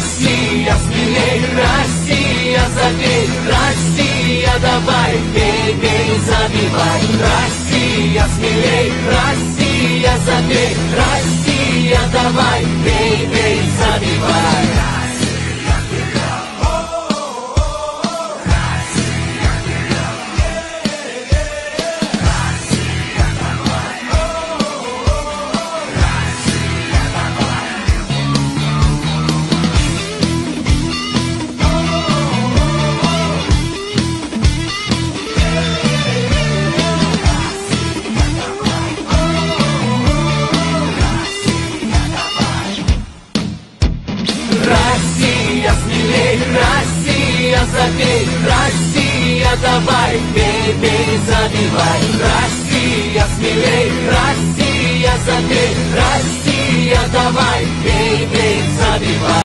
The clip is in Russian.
Россия, смелей, Россия, забей, Россия, давай, бей, бей, забивай. Россия, смелей, Россия, забей, Россия, давай, бей, бей, забивай. Россия, смелей, Россия, забей, Россия, давай, бей, бей, забивай. Россия, смелей, Россия, забей, Россия, давай, бей, бей, забивай.